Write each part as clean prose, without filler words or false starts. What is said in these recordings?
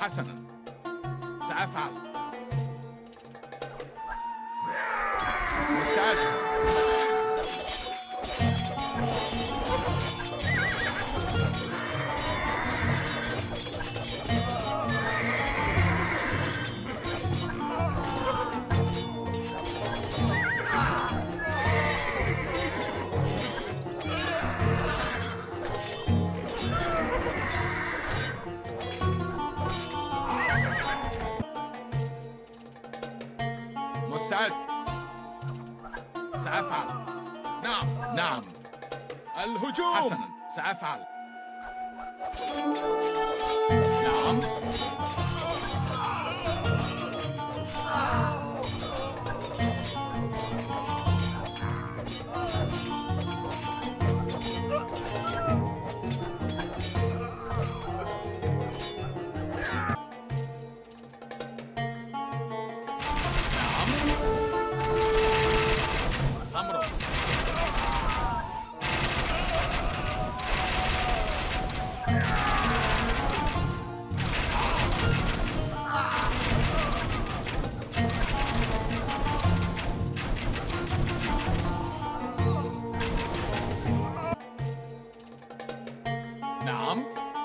حسناً، سأفعل. مستعد. مستعد. سأفعل. نعم. نعم. الهجوم. حسناً، سأفعل. نعم. نعم.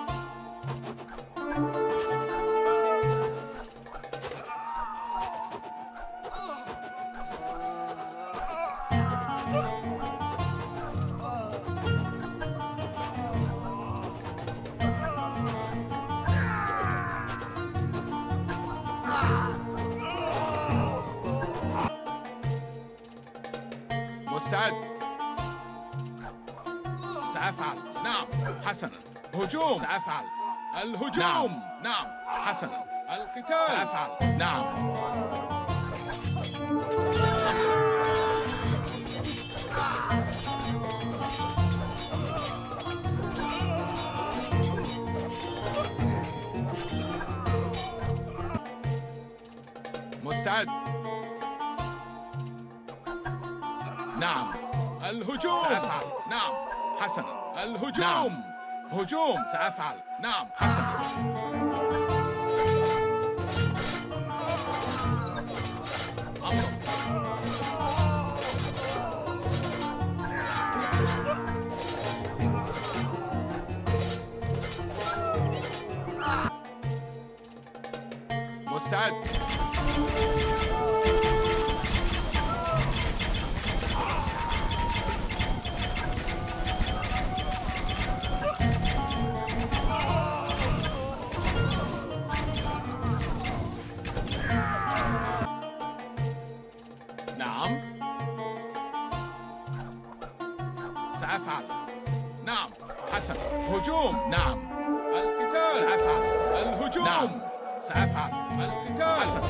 مستعد. سأفعل. نعم. حسناً. هجوم. سأفعل. الهجوم. نعم. حسناً. القتال. سأفعل. نعم. مستعد. نعم. الهجوم. سأفعل. نعم. حسناً. الهجوم. نعم. هجوم. سأفعل. نعم. حسناً. مستعد. نعم. سأفعل. نعم. حسن. هجوم. نعم. القتال. سأفعل. الهجوم. نعم. سأفعل. القتال. حسن.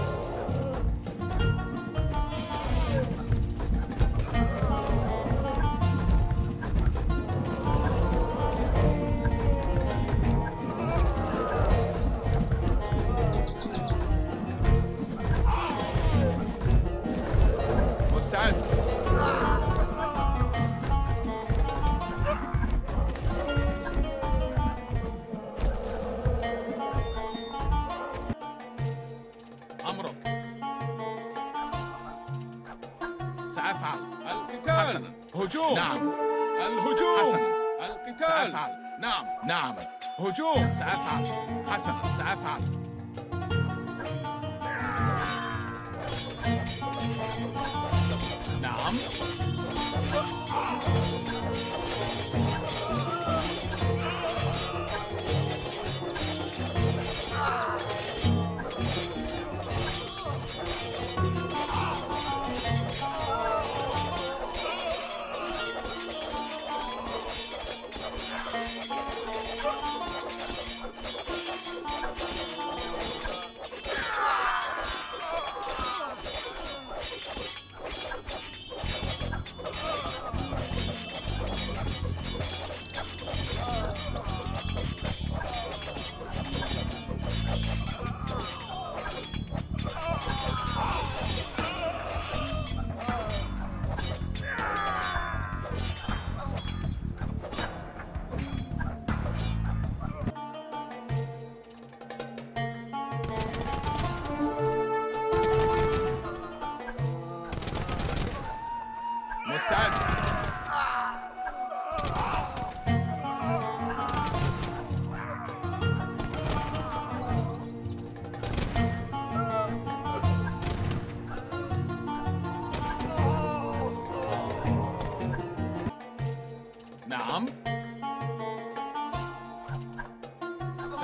مستعد. أمرك. سأفعل. القتال. حسنا. هجوم. نعم. الهجوم. حسنا. القتال. سأفعل. نعم. نعم. هجوم. سأفعل. حسنا. سأفعل. نعم.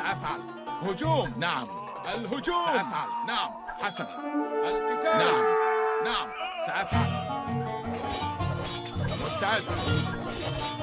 سأفعل. هجوم. نعم. الهجوم. سأفعل. نعم. حسنا. القتال. نعم. نعم. سأفعل. مستعد.